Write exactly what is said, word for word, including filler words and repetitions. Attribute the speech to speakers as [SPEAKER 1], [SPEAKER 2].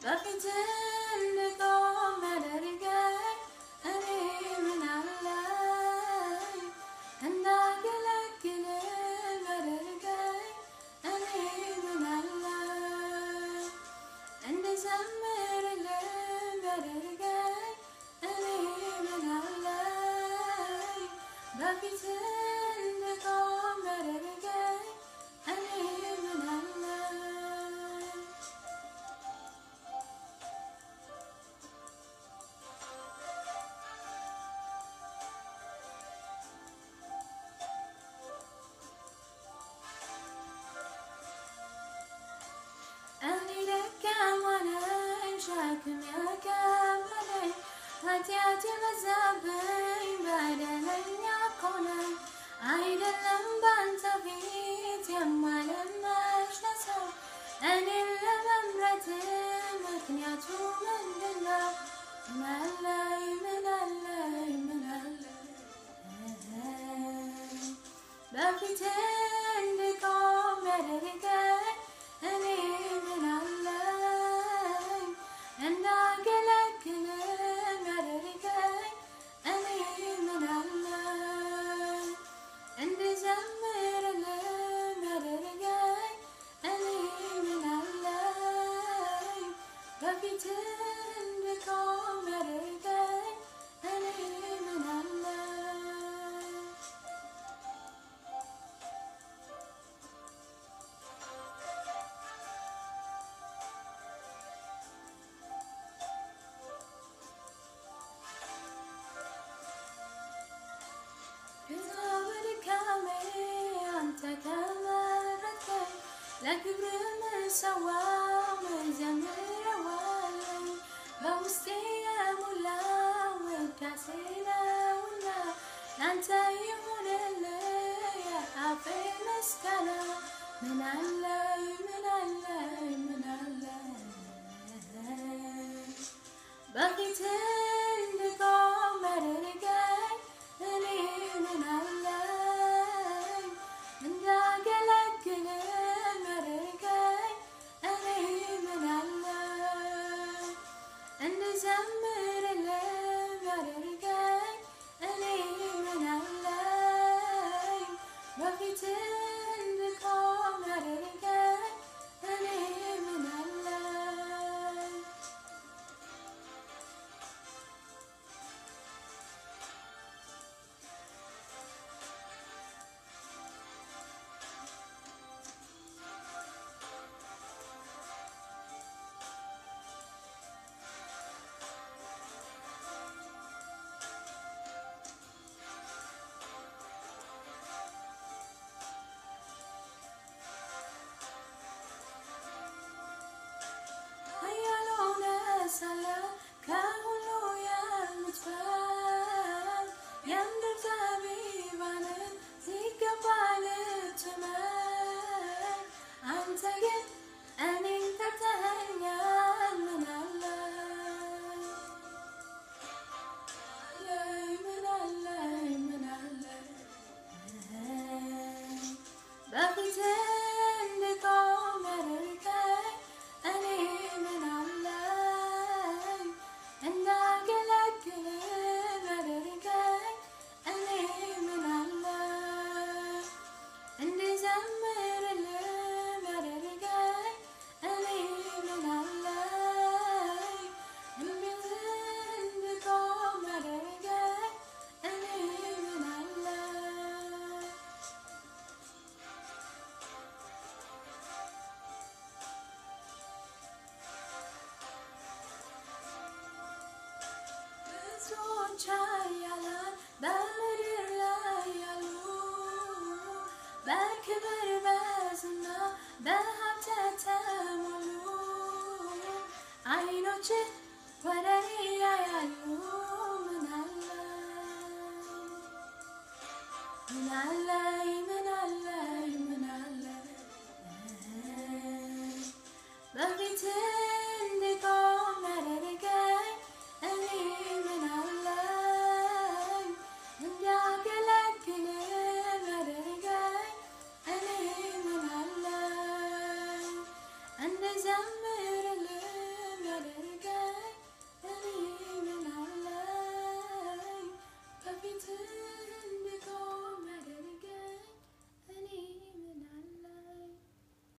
[SPEAKER 1] በፊት እንድቆም ያደረገኝ እኔ ምን አለኝ? እንዳገለግል ያደረገኝ እኔ ምን አለኝ? እንድዘምርልህ ያደረገኝ እኔ ምን አለኝ? በፊት እንድቆም ያደረገኝ እኔ ምን አለኝ? እኔ ደካማ ነኝ፣ ሸክም የከበደኝ፣ ኃጢአት የበዛብኝ፣ በደለኛ እኮ ነኝ። አይደለም ባንተ ፊት የማልመች ለሰው፣ እኔን ለመምረጥ ምክንያቱ ምንድነው? ምን አለኝ ምን አለኝ ምን አለኝ? በፊት እንድቆም ያደረገኝ እኔ ምን አለኝ? እንዳገለግል ያደረገኝ እኔ ምን አለኝ? እንድዘምርልህ ያደረገኝ እኔ ምን አለኝ? በፊት እንድቆም ያደረገኝ እኔ ምን አለኝ? ጌታ በድካሜ አንተ ከመረጥከኝ፣ ለክብርህ ምሰዋው መዘምረዋለሁ። በውስጤ የሞላው ውዳሴ ነውና፣ ላንተ ይሁንልህ የአፌ ምስጋና። ምን አለኝ ምን አለኝ ምን አለኝ? በፊት እንድቆም ያደረገኝ እኔ ምን አለኝ? እንዳገለግል ያደረገኝ እኔ ምን አለኝ? እንድዘምርልህ ያደረገኝ እኔ ምን አለኝ? በፊት እንድቆም ያደረገኝ እኔ ምን አለኝ? ኃያል ሆነህ ሳለ ከሁሉ የምትበልጥ፣ የምድር ጠቢባንን ሲገባ ልትመርጥ፣ አንተ ግን እኔን ጠርተኸኛል። ምን አለኝ ምን አለኝ ምን አለኝ? በፊት እንድቆም ያደረገኝ እኔ ምን አለኝ? እንዳገለግል ያደረገኝ እኔ ምን አለኝ? እንድዘምርልህ ያደረገኝ እኔ ምን አለኝ? እንድቆም ያደረገኝ እኔ ምን አለኝ? ብዙዎች ኃያላን በምድር ላይ ያሉ፣ በክብር በዝና በሀብት የተሞሉ፣ ዓይኖችህ ወደ እኔ ያያሉ። ምን አለኝ ምን አለኝ ምን አለኝ ምን አለኝ? በፊት እንድቆም ያደረገኝ እኔ ምን አለኝ? እንዳገለግል ያደረገኝ እኔ ምን አለኝ? እንድዘምር